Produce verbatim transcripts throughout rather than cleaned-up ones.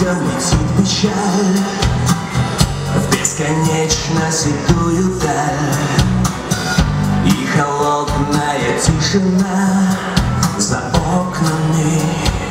ветром летит печаль в бесконечно седую даль, и холодная тишина за окнами.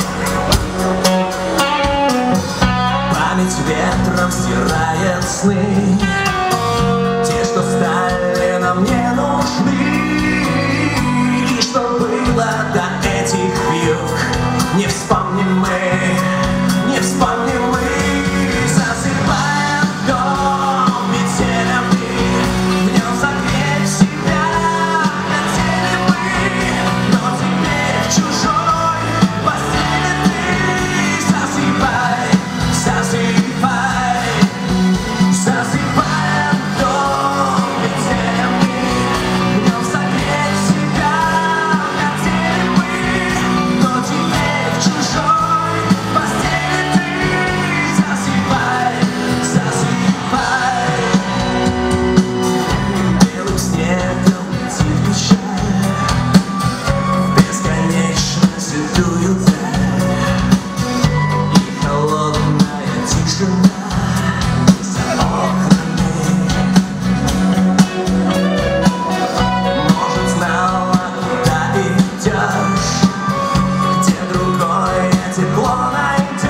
Память ветром стирает сны, те, что стали нам не нужны, и что было до этих вьюг, не вспомним мы, не вспомним мы. Засыпаем дом метелями, в нем согреть себя хотели мы, но теперь в чужой постели ты. Засыпай, засыпай, засыпаем дом метелями, в нем согреть себя хотели мы, но теперь в чужой постели ты. Засыпай, засыпай, белым снегом летит печаль в бесконечно седую даль, и холодная тишина за окнами. Может, знала, куда идешь, где другое тепло найдешь,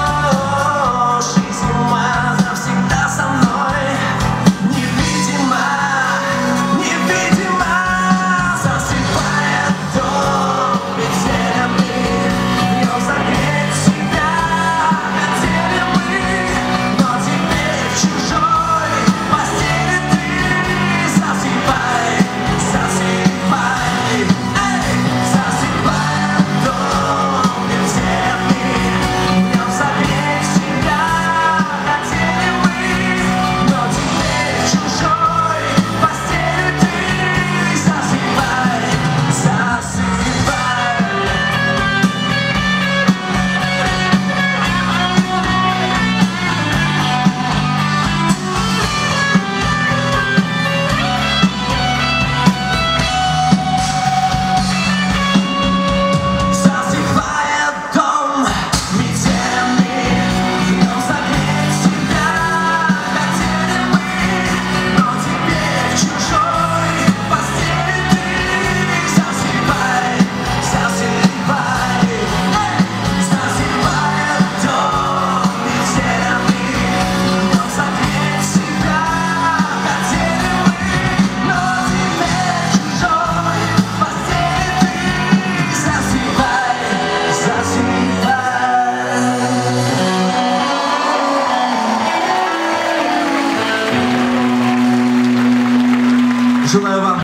и зима навсегда со мной невидима, невидима. Засыпает дом метелями, в нем согреть себя хотели мы, но теперь в чужой постели ты. Засыпай, засыпай, эй, засыпаем дом метелями, в нем согреть себя хотели мы, но теперь в чужой постели ты. Засыпай, засыпай. Засыпает дом метелями, в нем согреть себя хотели мы, но теперь в чужой постели ты. Засыпай, засыпай, эй, засыпает дом метелями, в нем согреть себя хотели мы, но теперь в чужой постели ты. Засыпай, засыпай. Желаю вам